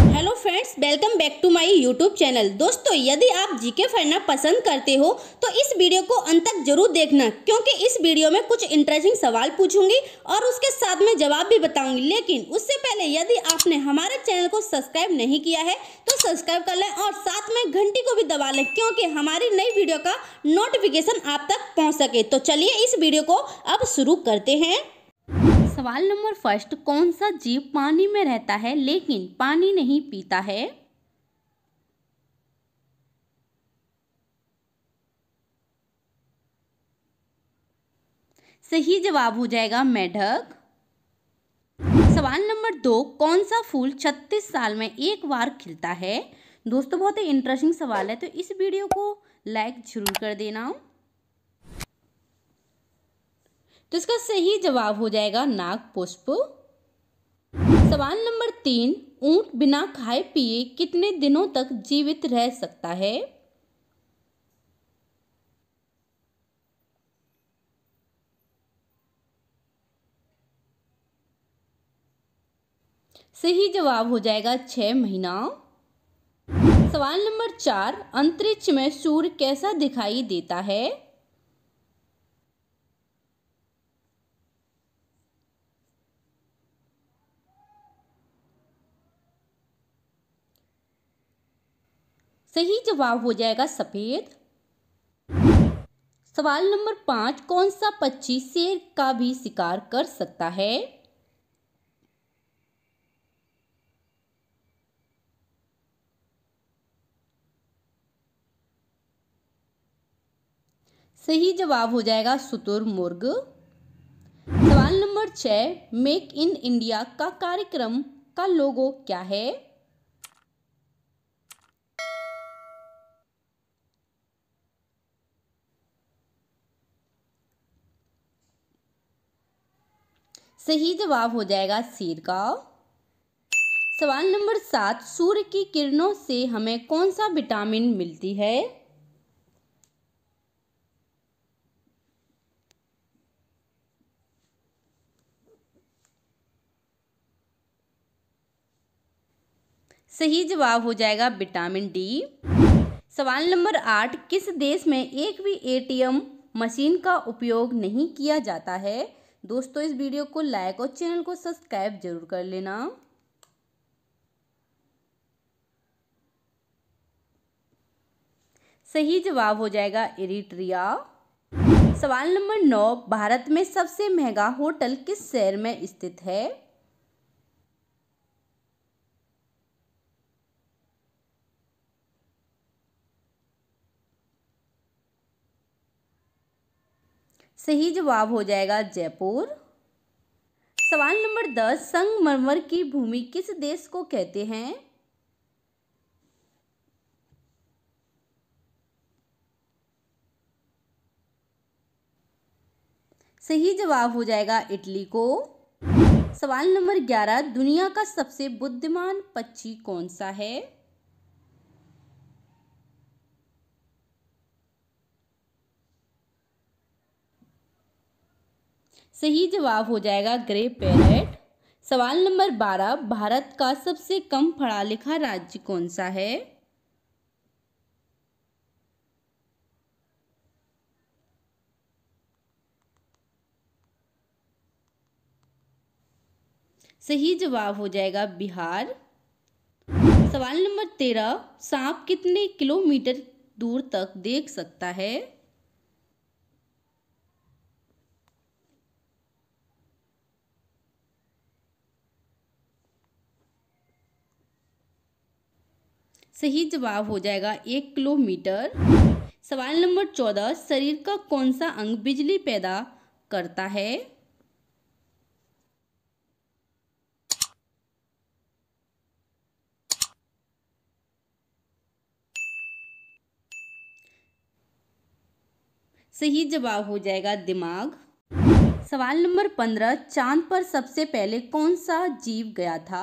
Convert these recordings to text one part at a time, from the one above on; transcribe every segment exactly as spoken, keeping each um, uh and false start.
Hello friends, welcome back to my YouTube channel. दोस्तों, यदि आप जीके पढ़ना पसंद करते हो तो इस वीडियो को अंत तक जरूर देखना, क्योंकि इस वीडियो में कुछ इंटरेस्टिंग सवाल पूछूंगी और उसके साथ में जवाब भी बताऊंगी। लेकिन उससे पहले यदि आपने हमारे चैनल को सब्सक्राइब नहीं किया है तो सब्सक्राइब कर लें और साथ में घंटी को भी दबा लें, क्योंकि हमारी नई वीडियो का नोटिफिकेशन आप तक पहुँच सके। तो चलिए इस वीडियो को अब शुरू करते हैं। सवाल नंबर फर्स्ट, कौन सा जीव पानी में रहता है लेकिन पानी नहीं पीता है? सही जवाब हो जाएगा मेढक। सवाल नंबर दो, कौन सा फूल छत्तीस साल में एक बार खिलता है? दोस्तों, बहुत ही इंटरेस्टिंग सवाल है, तो इस वीडियो को लाइक जरूर कर देना। तो इसका सही जवाब हो जाएगा नागपुष्प। सवाल नंबर तीन, ऊंट बिना खाए पिए कितने दिनों तक जीवित रह सकता है? सही जवाब हो जाएगा छह महीना। सवाल नंबर चार, अंतरिक्ष में सूर्य कैसा दिखाई देता है? सही जवाब हो जाएगा सफेद। सवाल नंबर पाँच, कौन सा पक्षी शेर का भी शिकार कर सकता है? सही जवाब हो जाएगा शुतुरमुर्ग। सवाल नंबर छः, मेक इन इंडिया का कार्यक्रम का लोगो क्या है? सही जवाब हो जाएगा शेर का। सवाल नंबर सात, सूर्य की किरणों से हमें कौन सा विटामिन मिलती है? सही जवाब हो जाएगा विटामिन डी। सवाल नंबर आठ, किस देश में एक भी एटीएम मशीन का उपयोग नहीं किया जाता है? दोस्तों, इस वीडियो को लाइक और चैनल को सब्सक्राइब जरूर कर लेना। सही जवाब हो जाएगा इरिट्रिया। सवाल नंबर नौ, भारत में सबसे महंगा होटल किस शहर में स्थित है? सही जवाब हो जाएगा जयपुर। सवाल नंबर दस, संगमरमर की भूमि किस देश को कहते हैं? सही जवाब हो जाएगा इटली को। सवाल नंबर ग्यारह, दुनिया का सबसे बुद्धिमान पक्षी कौन सा है? सही जवाब हो जाएगा ग्रे पैरेट। सवाल नंबर बारह, भारत का सबसे कम पढ़ा लिखा राज्य कौन सा है? सही जवाब हो जाएगा बिहार। सवाल नंबर तेरह, सांप कितने किलोमीटर दूर तक देख सकता है? सही जवाब हो जाएगा एक किलोमीटर। सवाल नंबर चौदह, शरीर का कौन सा अंग बिजली पैदा करता है? सही जवाब हो जाएगा दिमाग। सवाल नंबर पंद्रह, चांद पर सबसे पहले कौन सा जीव गया था?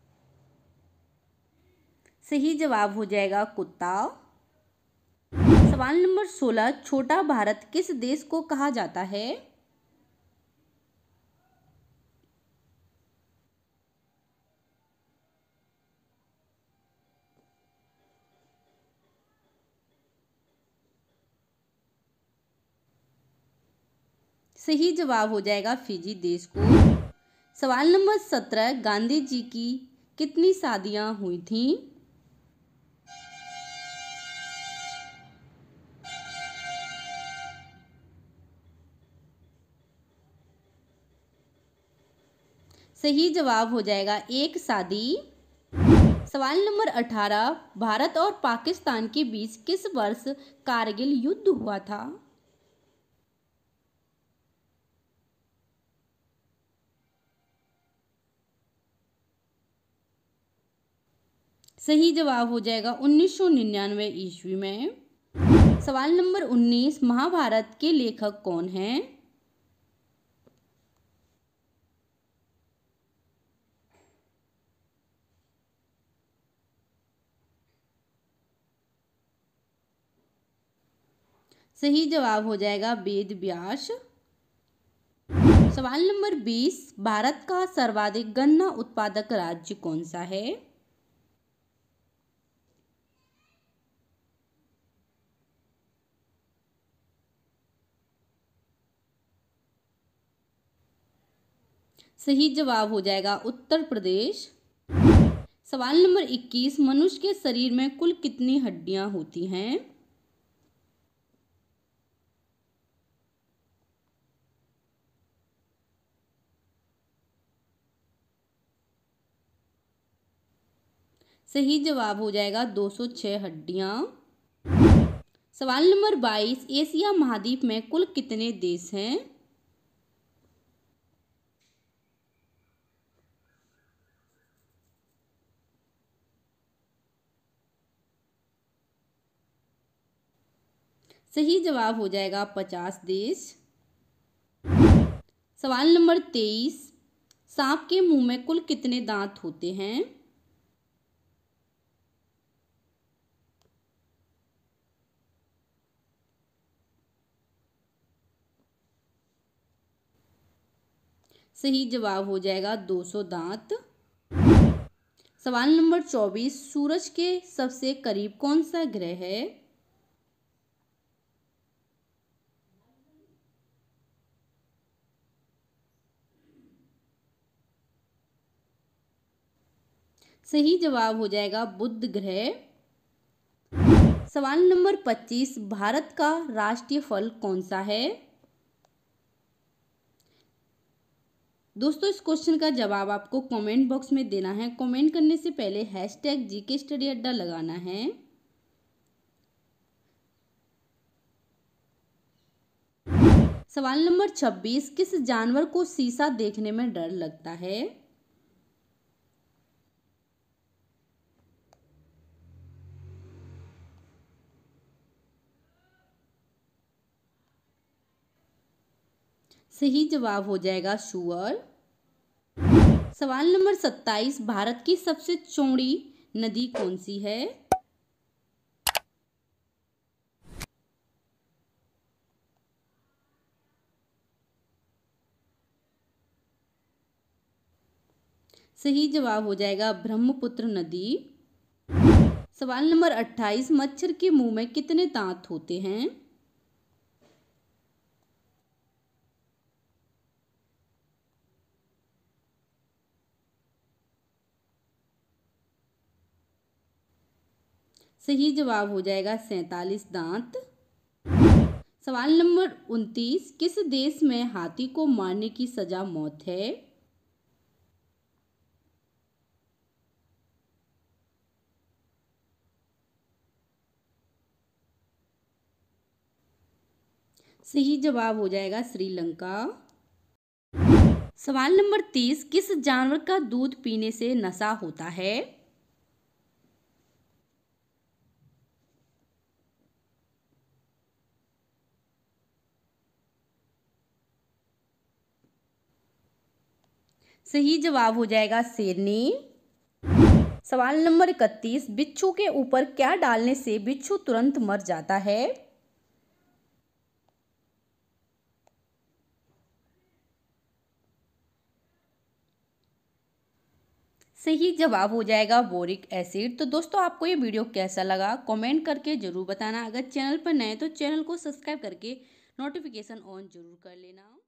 सही जवाब हो जाएगा कुत्ता। सवाल नंबर सोलह, छोटा भारत किस देश को कहा जाता है? सही जवाब हो जाएगा फिजी देश को। सवाल नंबर सत्रह, गांधी जी की कितनी शादियां हुई थीं? सही जवाब हो जाएगा एक शादी। सवाल नंबर अठारह, भारत और पाकिस्तान के बीच किस वर्ष कारगिल युद्ध हुआ था? सही जवाब हो जाएगा उन्नीस सौ निन्यानवे ईस्वी में। सवाल नंबर उन्नीस, महाभारत के लेखक कौन हैं? सही जवाब हो जाएगा वेद व्यास। सवाल नंबर बीस, भारत का सर्वाधिक गन्ना उत्पादक राज्य कौन सा है? सही जवाब हो जाएगा उत्तर प्रदेश। सवाल नंबर इक्कीस, मनुष्य के शरीर में कुल कितनी हड्डियां होती हैं? सही जवाब हो जाएगा दो सौ छह हड्डियां। सवाल नंबर बाईस, एशिया महाद्वीप में कुल कितने देश हैं? सही जवाब हो जाएगा पचास देश। सवाल नंबर तेईस, सांप के मुंह में कुल कितने दांत होते हैं? सही जवाब हो जाएगा दो सौ दांत। सवाल नंबर चौबीस, सूरज के सबसे करीब कौन सा ग्रह है? सही जवाब हो जाएगा बुध ग्रह। सवाल नंबर पच्चीस, भारत का राष्ट्रीय फल कौन सा है? दोस्तों, इस क्वेश्चन का जवाब आपको कमेंट बॉक्स में देना है। कमेंट करने से पहले हैशटैग जीके स्टडी अड्डा लगाना है। सवाल नंबर छब्बीस, किस जानवर को शीशा देखने में डर लगता है? सही जवाब हो जाएगा सूअर। सवाल नंबर सत्ताईस, भारत की सबसे चौड़ी नदी कौन सी है? सही जवाब हो जाएगा ब्रह्मपुत्र नदी। सवाल नंबर अट्ठाईस, मच्छर के मुंह में कितने दांत होते हैं? सही जवाब हो जाएगा सैंतालीस दांत। सवाल नंबर उनतीस, किस देश में हाथी को मारने की सजा मौत है? सही जवाब हो जाएगा श्रीलंका। सवाल नंबर तीस, किस जानवर का दूध पीने से नशा होता है? सही जवाब हो जाएगा शेरनी। सवाल नंबर इकतीस, बिच्छू के ऊपर क्या डालने से बिच्छू तुरंत मर जाता है? सही जवाब हो जाएगा बोरिक एसिड। तो दोस्तों आपको ये वीडियो कैसा लगा कमेंट करके ज़रूर बताना। अगर चैनल पर नए तो चैनल को सब्सक्राइब करके नोटिफिकेशन ऑन जरूर कर लेना।